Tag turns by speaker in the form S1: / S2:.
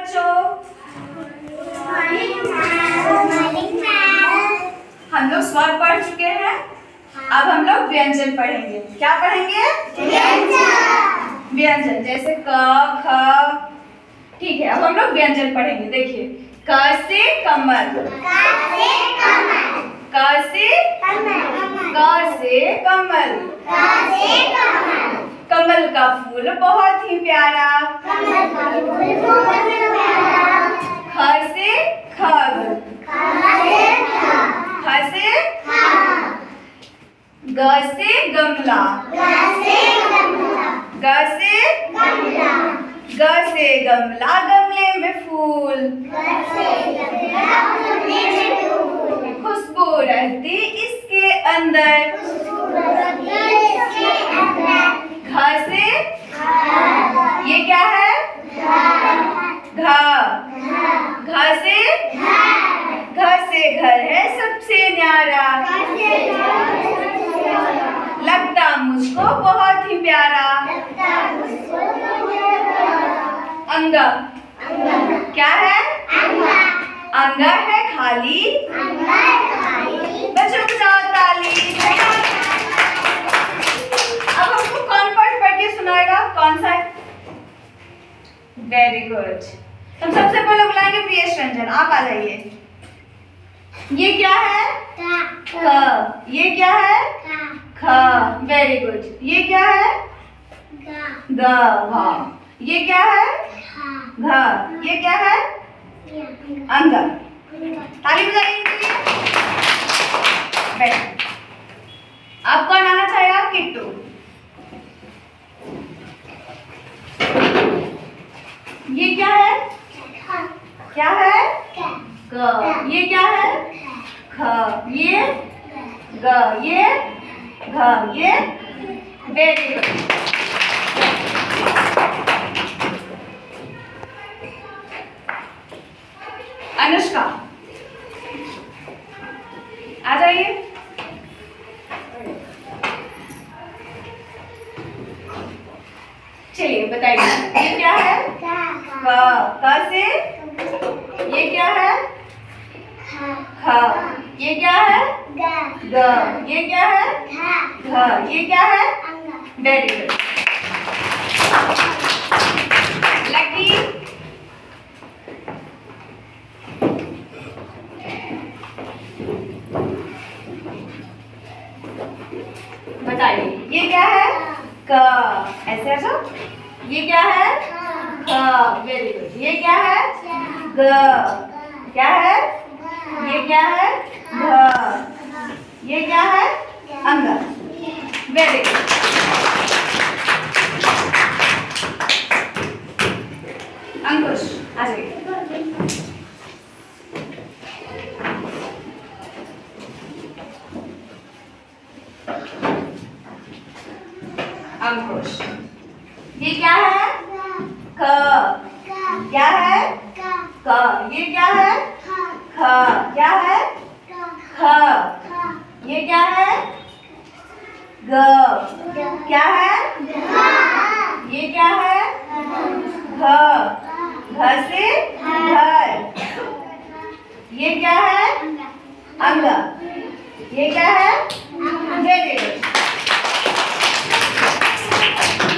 S1: बच्चों। हम लोग स्वर पढ़ चुके हैं, अब हम लोग व्यंजन पढ़ेंगे। क्या पढ़ेंगे? व्यंजन जैसे क, ख। ठीक है, अब हम लोग व्यंजन पढ़ेंगे। देखिए, क से कमल, क से कमल, कमल का फूल बहुत ही प्यारा। ख से खग, ख से ग से गमला, ग से गमला, गमले में फूल, खुशबू रहती इसके अंदर। घ से ये क्या है? घ से घर है सबसे न्यारा, लगता मुझको बहुत ही प्यारा। अंगा क्या है? अंगा है खाली। बच्चों को जाओ ताली। अब हमको कौन पार्ट पढ़ के सुनाएगा? कौन सा? Very good. हम सबसे पहले बुलाएंगे प्रियेश रंजन, आप आ जाइए। ये क्या है? ख। ये क्या है? ख। Very good. ये क्या है? ग। वाह। ये क्या है? घ। ये क्या है? अंगा। ताली बजाइए इनके लिए। बैठ। अब कौन आना चाहेगा? किट्टू। ये क्या है? क्या है? क। ये क्या है? ख। ये ग। ये घ। ये वेरी गुड। अनुष्का आ जाइए। चलिए बताइए, ये क्या है? क से ये क्या है? ख। ये क्या है? ग। ये क्या है? घ। ये क्या है? Very good. लकी बताइए, ये क्या है? क। ऐसे आ जाओ। ये क्या है? ख। Very good. ये क्या है? ग। क्या है? ये क्या है? घ। ये क्या है? अंग। Very good. अंकुश आ जाइए। अंकुश ये क्या है? क। क्या है? क। ये क्या है? ख। क्या है? ख। ये क्या है? ग। क्या है? ये क्या है? घ। घ से घर। ये क्या है? अंग। ये क्या है?